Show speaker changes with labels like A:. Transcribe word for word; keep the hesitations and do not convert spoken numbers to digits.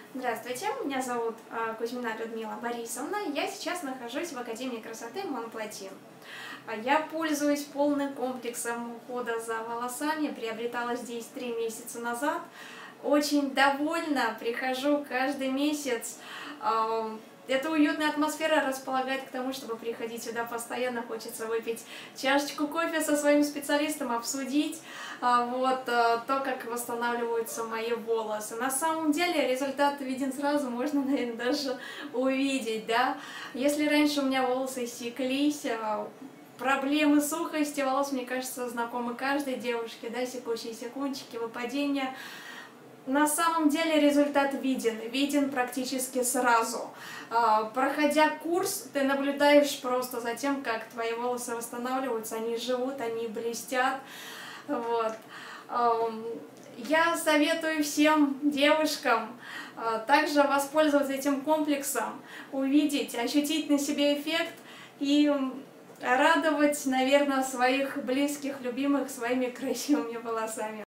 A: Здравствуйте, меня зовут а, Кузьмина Людмила Борисовна. Я сейчас нахожусь в Академии красоты Монплати. А Я пользуюсь полным комплексом ухода за волосами, приобретала здесь три месяца назад. Очень довольна, прихожу каждый месяц. А, Эта уютная атмосфера располагает к тому, чтобы приходить сюда постоянно. Хочется выпить чашечку кофе со своим специалистом, обсудить а, вот, а, то, как восстанавливаются мои волосы. На самом деле результат виден сразу, можно, наверное, даже увидеть, да. Если раньше у меня волосы секлись, а, проблемы сухости волос, мне кажется, знакомы каждой девушке, да, секущиеся кончики, выпадения. На самом деле результат виден, виден практически сразу. Проходя курс, ты наблюдаешь просто за тем, как твои волосы восстанавливаются, они живут, они блестят. Вот. Я советую всем девушкам также воспользоваться этим комплексом, увидеть, ощутить на себе эффект и радовать, наверное, своих близких, любимых своими красивыми волосами.